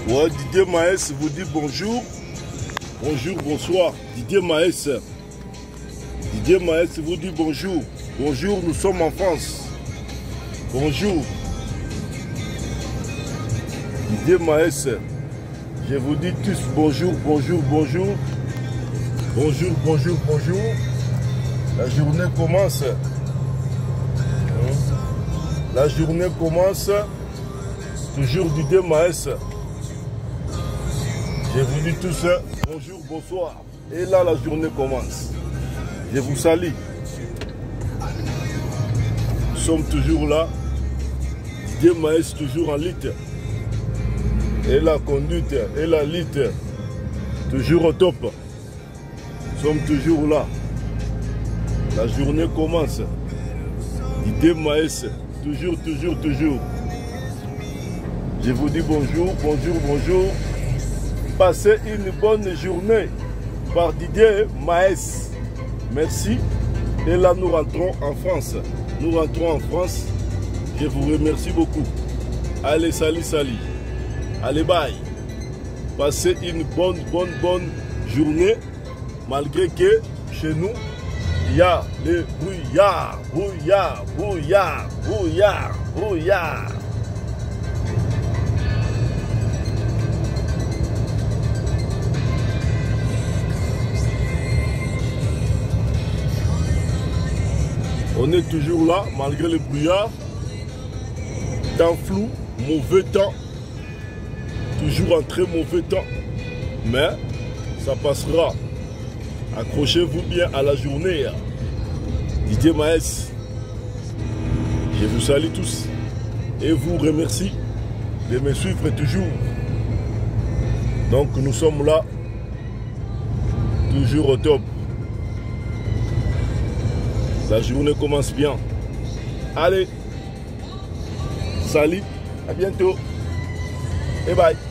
Ouais, Didier Maes vous dit bonjour. Bonjour, bonsoir. Didier Maes. Didier Maes vous dit bonjour. Bonjour, nous sommes en France. Bonjour. Didier Maes. Je vous dis tous bonjour, bonjour, bonjour. Bonjour, bonjour, bonjour. La journée commence. La journée commence. Toujours Didier Maes. Je vous dis tous bonjour, bonsoir. Et là, la journée commence. Je vous salue. Nous sommes toujours là. Didier Maes toujours en lutte. Et la conduite et la lutte toujours au top. Nous sommes toujours là. La journée commence. Didier Maes, toujours, toujours, toujours. Je vous dis bonjour, bonjour, bonjour. Passez une bonne journée par Didier Maes. Merci. Et là, nous rentrons en France. Nous rentrons en France. Je vous remercie beaucoup. Allez, salut, salut. Allez, bye. Passez une bonne journée. Malgré que chez nous, il y a le brouillard, brouillard, brouillard, brouillard, brouillard. On est toujours là, malgré le brouillard. Temps flou, mauvais temps. Toujours un très mauvais temps. Mais ça passera. Accrochez-vous bien à la journée. Didier Maes. Je vous salue tous. Et vous remercie de me suivre toujours. Donc nous sommes là. Toujours au top. La journée commence bien. Allez. Salut. À bientôt. Et bye.